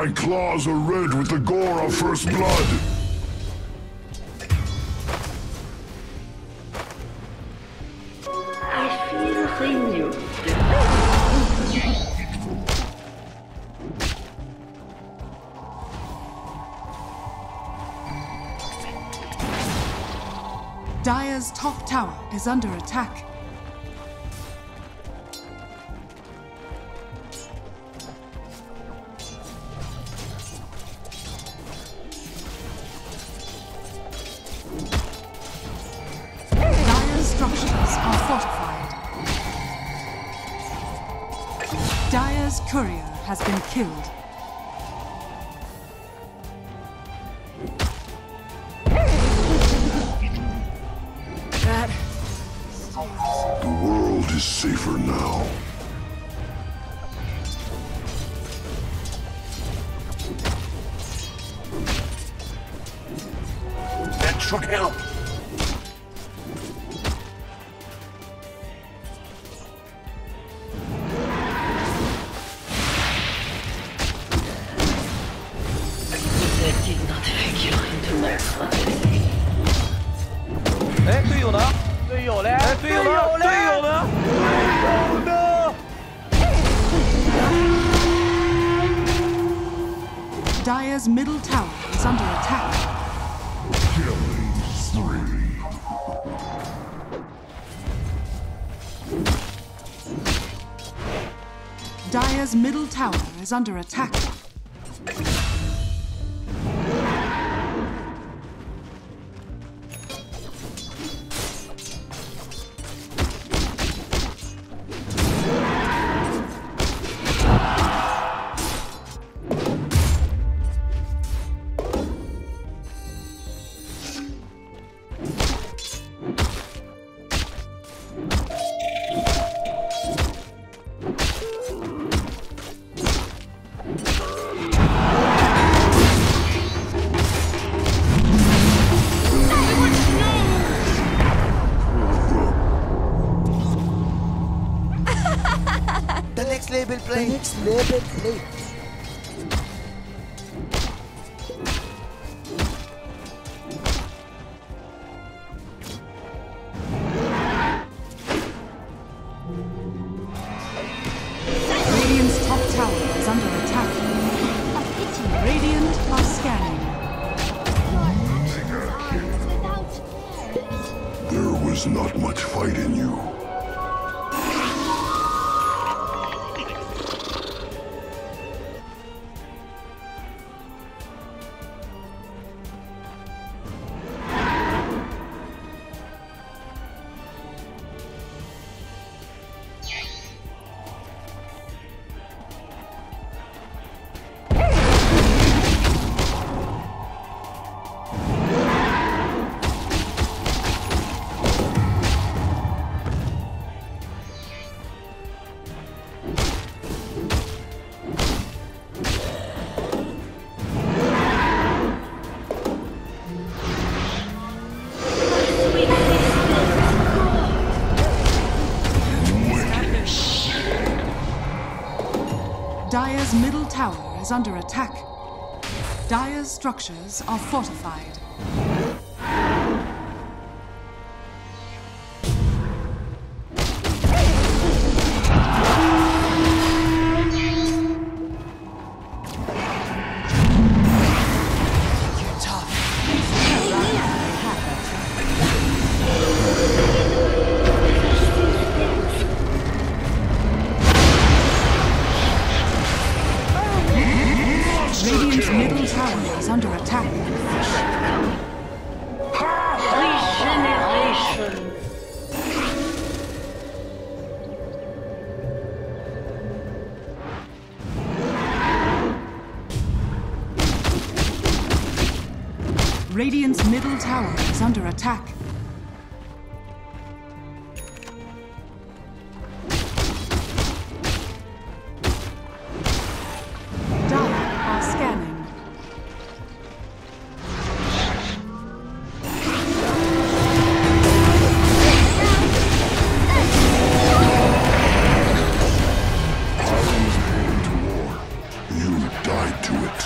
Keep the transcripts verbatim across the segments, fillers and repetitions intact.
My claws are red with the gore of first blood. I feel renewed. Dire's top tower is under attack. Dire's structures are fortified. Dire's courier has been killed. The world is safer now. That should help. That did not figure into my plan. 哎，队友呢？队友嘞？哎，队友呢？队友呢？队友呢 Dire's middle tower is under attack. Killing spree. Dire's middle tower is under attack. The next label play. The next label play. Radiant's top tower is under attack. Radiant are scanning. There was not much fight in you. Dire's middle tower is under attack. Dire's structures are fortified. Radiant's middle tower is under attack. Regeneration. Radiant's middle tower is under attack. Dire are scanning. You died to it.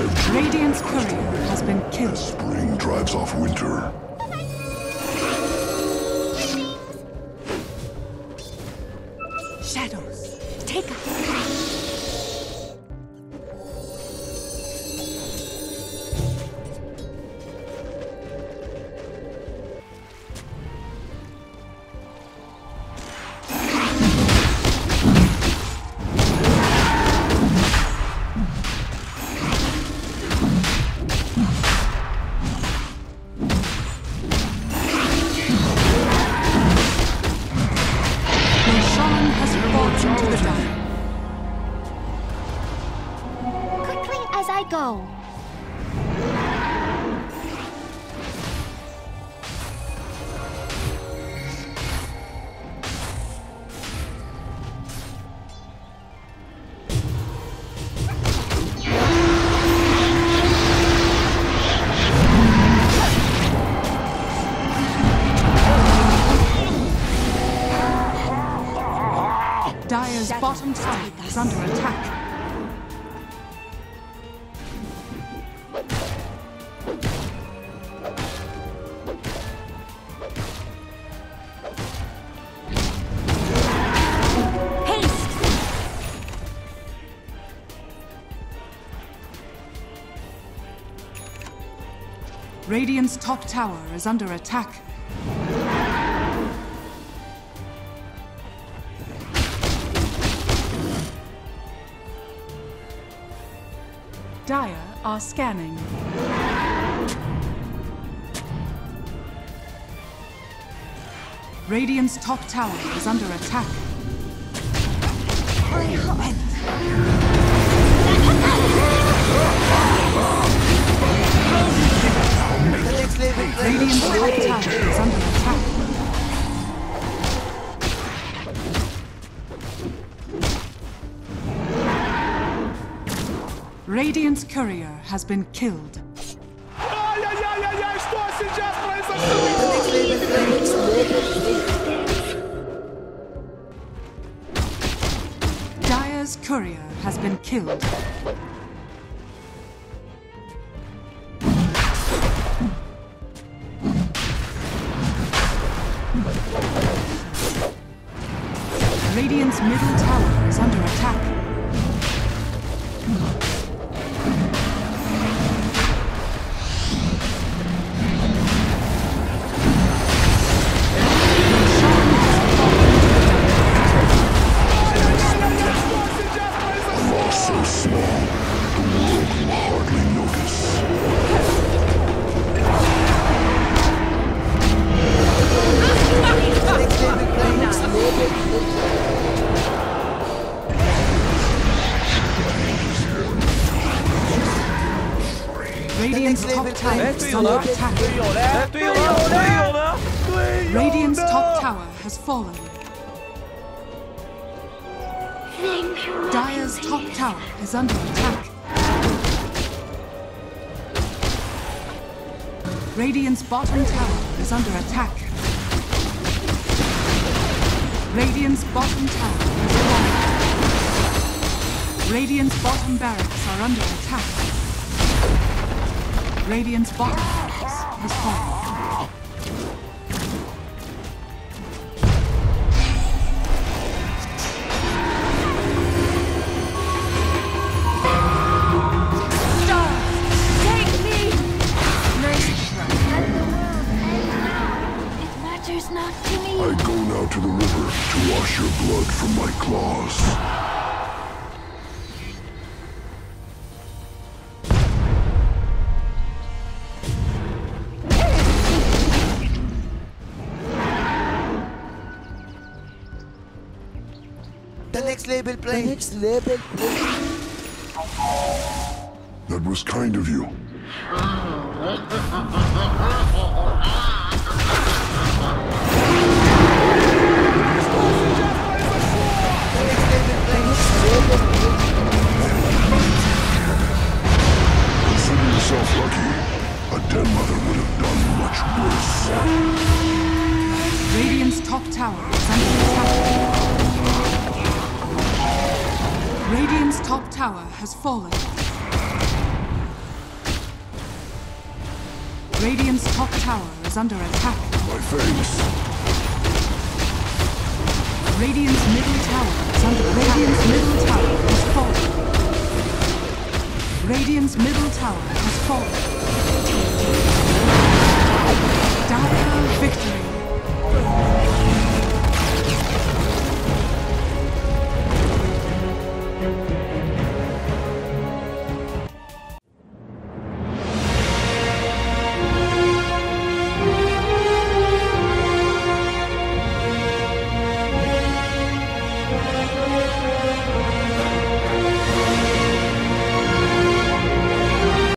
I've dreamed Radiant's courier has been killed. spring drives off winter. Shadows, take us. Quickly as I go. Dire's bottom tower is under attack. Radiant's top tower is under attack. Dire are scanning. Radiant's top tower is under attack. Radiant's top tower is under attack. Radiant's courier has been killed. Ai, ai, ai, ai, ai, estou assim já pra Dire's courier has been killed. Radiant's middle tower is under attack. Radiant's top tower is under attack. Radiant's top tower has fallen. Dire's top tower is under attack. Radiant's bottom tower is under attack. Radiant's bottom tower is fallen. Radiant's bottom barracks are under attack. Radiant's bottom barracks has fallen. I go now to the river to wash your blood from my claws. The next label play. The next label play. That was kind of you. Consider yourself lucky. A dead mother would have done much worse. Radiant's top tower is under attack. Radiant's top tower has fallen. Radiant's top tower is under attack. My face. Radiant's middle tower is under attack. Radiant's middle tower has fallen. Radiant's middle tower has fallen. Dire victory.